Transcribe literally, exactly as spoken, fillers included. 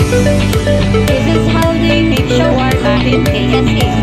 This is how they make shawarma in K S A.